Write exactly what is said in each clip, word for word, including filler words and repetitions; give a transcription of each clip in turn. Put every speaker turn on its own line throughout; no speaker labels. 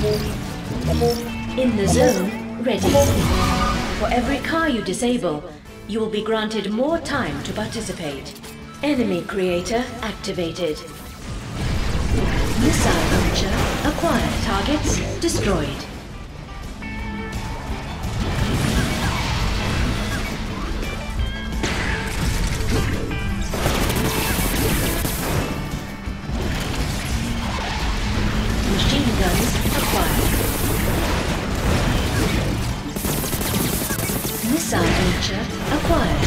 In the zone, ready. For every car you disable, you will be granted more time to participate. Enemy creator activated. Missile launcher acquired. Targets destroyed. Machine guns acquired. Missile launcher acquired.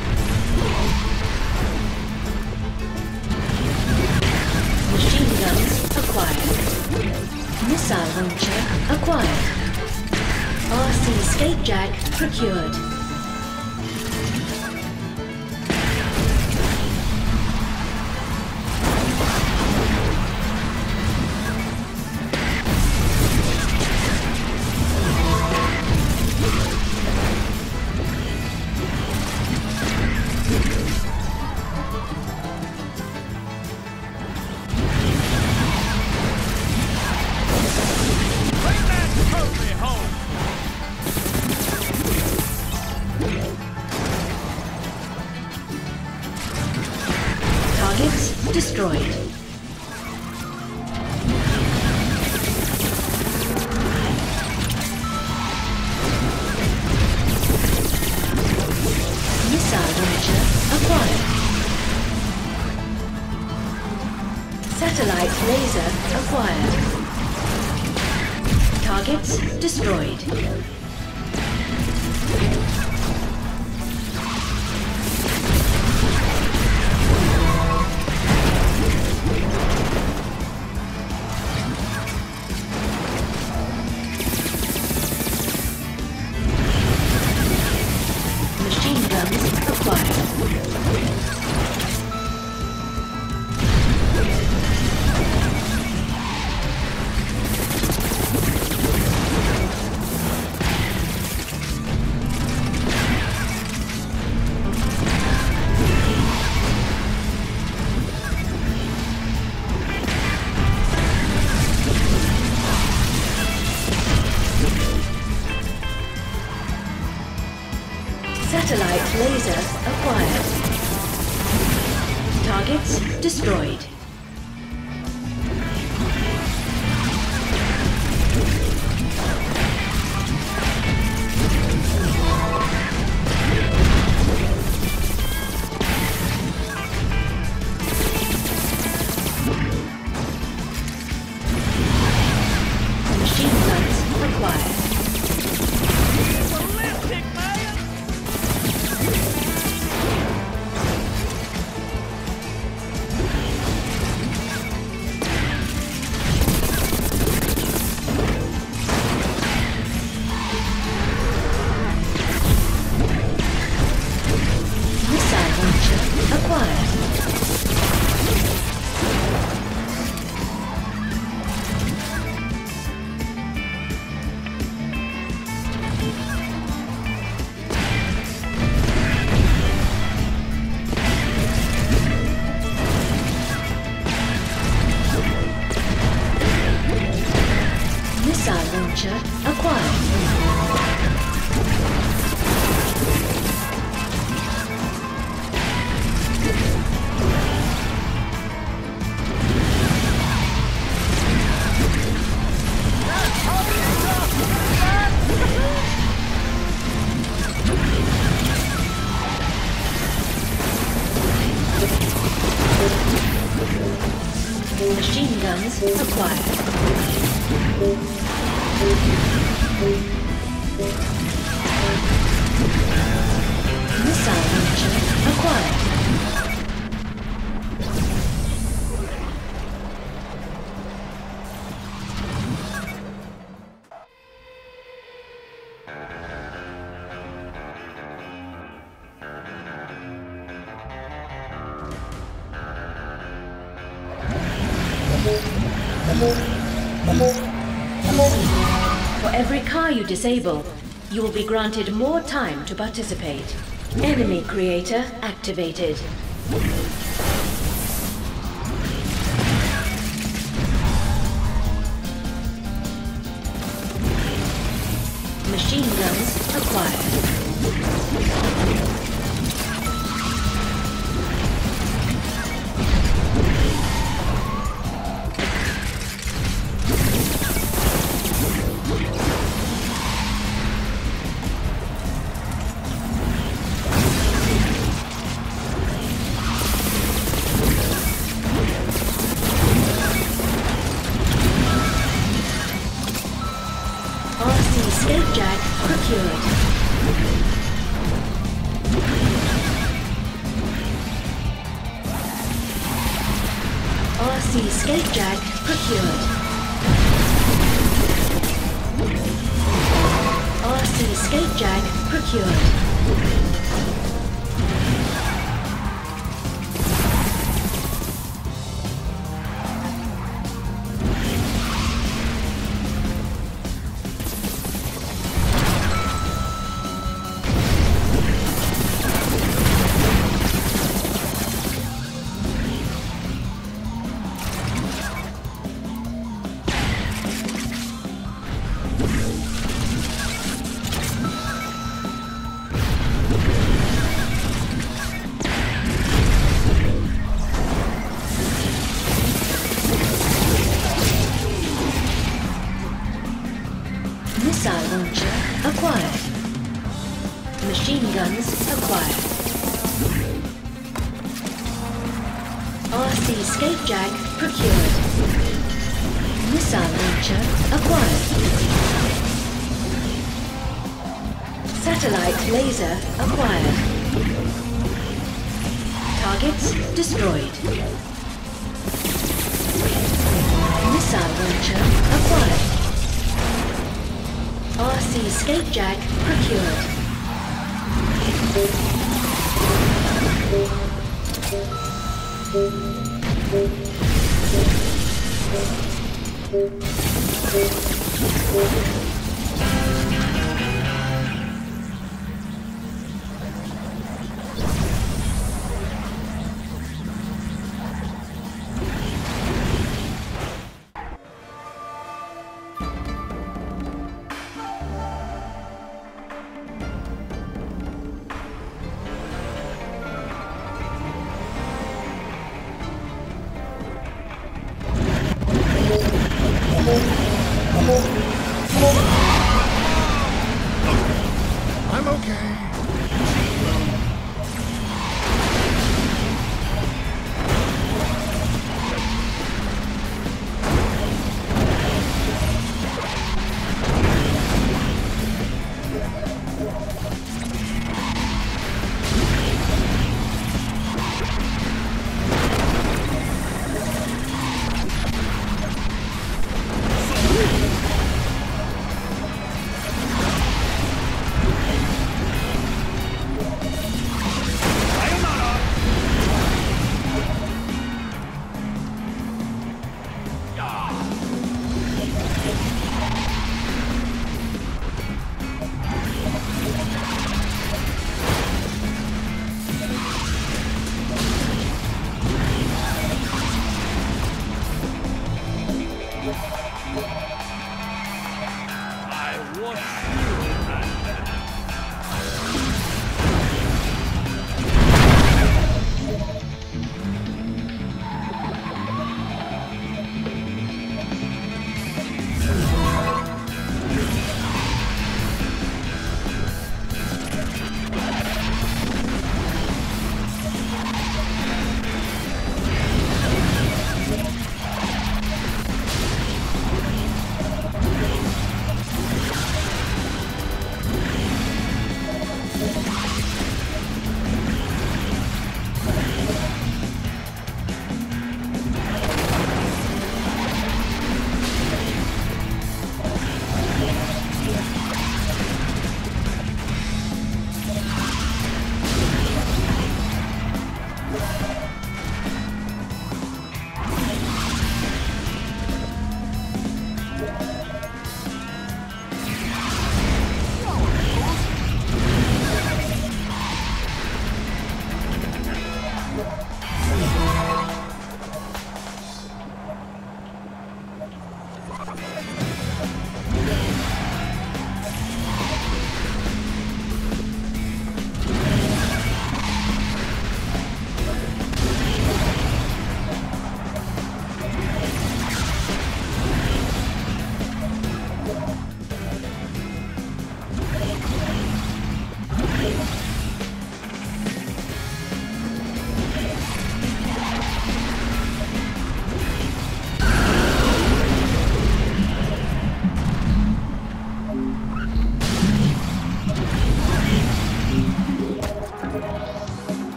Machine guns acquired. Missile launcher acquired. R C escape jack procured. Destroyed. Missile launcher acquired. Satellite laser acquired. Targets destroyed. Satellite laser acquired. Targets destroyed. Machine guns acquired. Machine guns acquired. Missile launcher acquired. For every car you disable, you will be granted more time to participate. Enemy creator activated. Jack procured. R C Skate Jack procured. R C Skate Jack procured. Missile launcher acquired. Machine guns acquired. R C Skate Jack procured. Missile launcher acquired. Satellite laser acquired. Targets destroyed. Missile launcher acquired. R C Skate Jack procured.
I'm okay.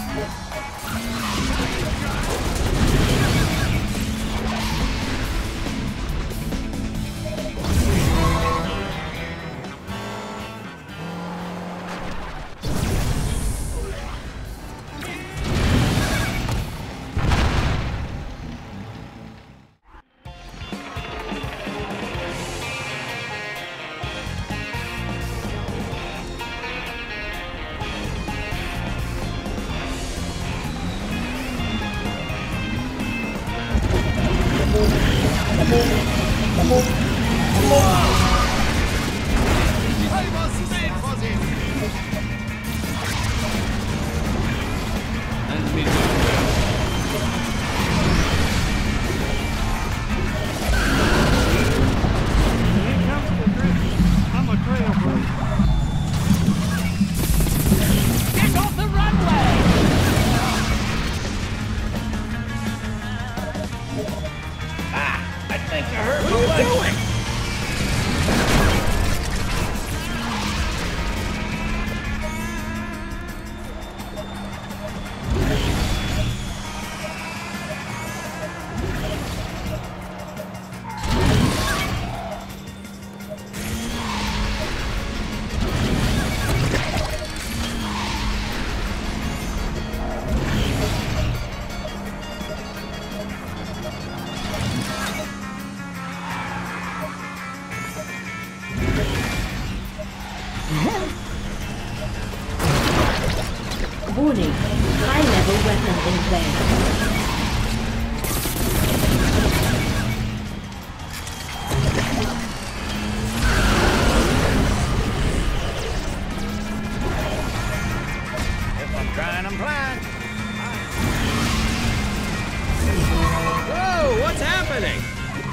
Warning, high-level weapon in play.
If I'm trying, I'm blind. Whoa, what's happening?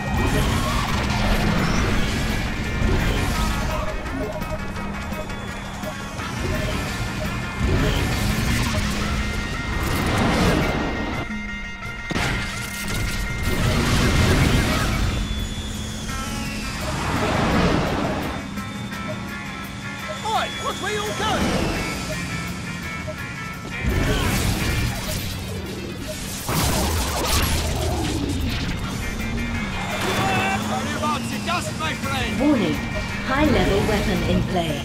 Warning, high-level weapon in play.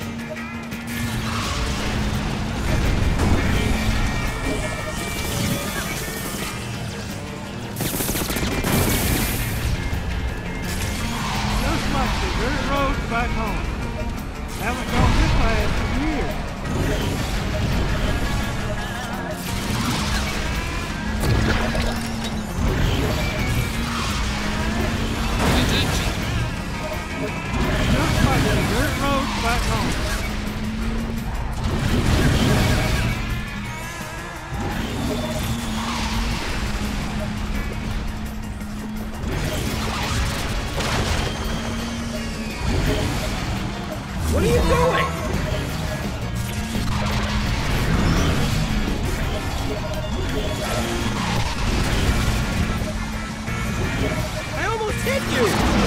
Just like the dirt roads back home. Haven't gone this fast in years. Just like the dirt roads back home.
What are you doing? I almost hit you!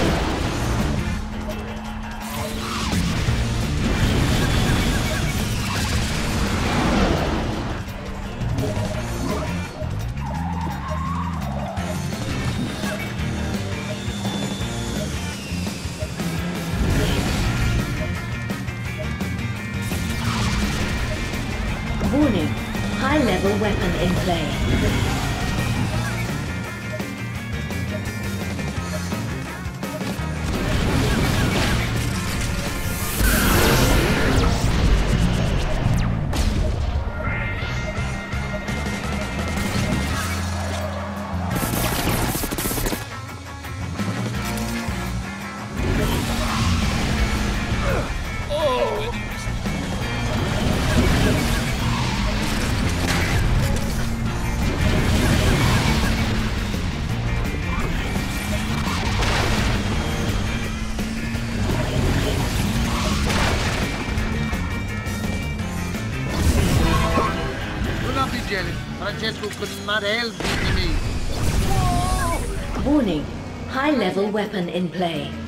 Warning, high-level weapon in play.
Francesco could not help me.
Warning, high-level weapon in play.